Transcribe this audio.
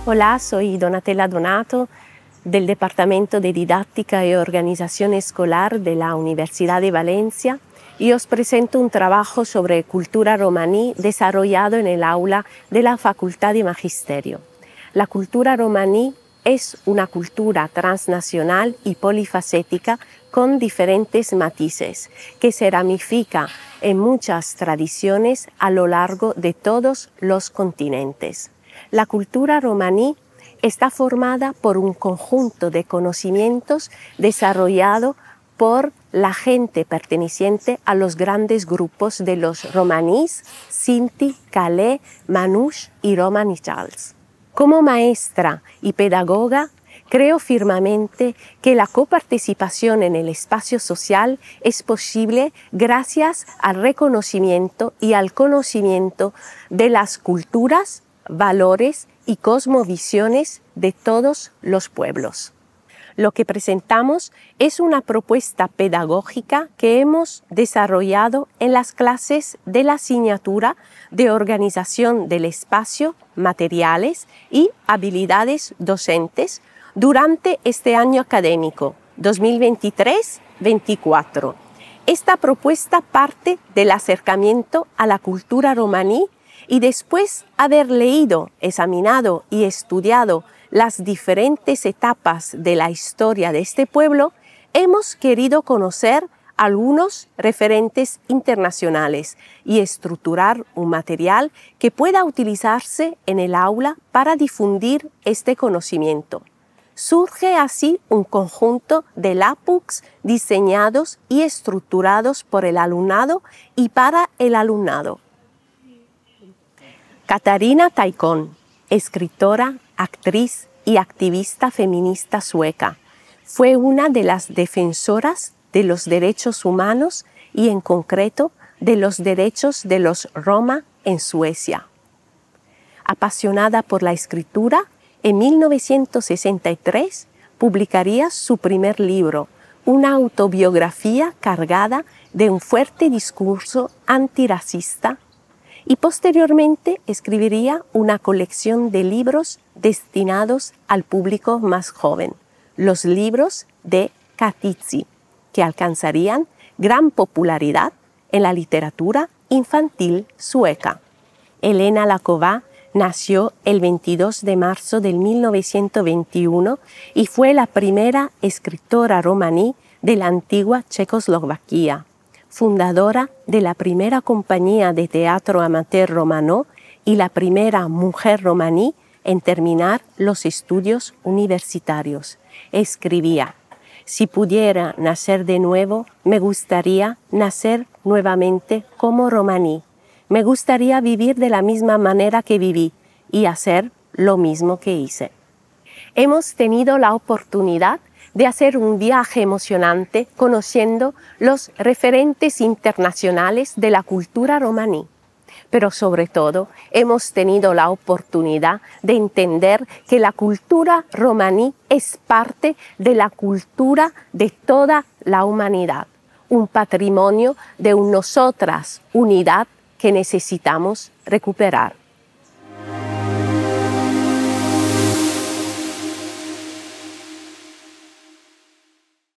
Hola, soy Donatella Donato del Departamento de Didáctica y Organización Escolar de la Universidad de Valencia y os presento un trabajo sobre cultura romaní desarrollado en el aula de la Facultad de Magisterio. La cultura romaní es una cultura transnacional y polifacética con diferentes matices que se ramifica en muchas tradiciones a lo largo de todos los continentes. La cultura romaní está formada por un conjunto de conocimientos desarrollado por la gente perteneciente a los grandes grupos de los romanís, Sinti, Calé, Manouche y Romanishals. Como maestra y pedagoga, creo firmemente que la coparticipación en el espacio social es posible gracias al reconocimiento y al conocimiento de las culturas, valores y cosmovisiones de todos los pueblos. Lo que presentamos es una propuesta pedagógica que hemos desarrollado en las clases de la asignatura de organización del espacio, materiales y habilidades docentes durante este año académico 2023-24. Esta propuesta parte del acercamiento a la cultura romaní y después haber leído, examinado y estudiado las diferentes etapas de la historia de este pueblo, hemos querido conocer algunos referentes internacionales y estructurar un material que pueda utilizarse en el aula para difundir este conocimiento. Surge así un conjunto de lapbooks diseñados y estructurados por el alumnado y para el alumnado. Katarina Taikon, escritora, actriz y activista feminista sueca, fue una de las defensoras de los derechos humanos y en concreto de los derechos de los Roma en Suecia. Apasionada por la escritura, en 1963 publicaría su primer libro, una autobiografía cargada de un fuerte discurso antirracista, y posteriormente escribiría una colección de libros destinados al público más joven, los libros de Katitzi, que alcanzarían gran popularidad en la literatura infantil sueca. Elena Laková nació el 22 de marzo de 1921 y fue la primera escritora romaní de la antigua Checoslovaquia, fundadora de la primera compañía de teatro amateur romano y la primera mujer romaní en terminar los estudios universitarios. Escribía: «Si pudiera nacer de nuevo, me gustaría nacer nuevamente como romaní. Me gustaría vivir de la misma manera que viví y hacer lo mismo que hice». Hemos tenido la oportunidad de hacer un viaje emocionante conociendo los referentes internacionales de la cultura romaní. Pero sobre todo hemos tenido la oportunidad de entender que la cultura romaní es parte de la cultura de toda la humanidad, un patrimonio de nosotras unidad que necesitamos recuperar.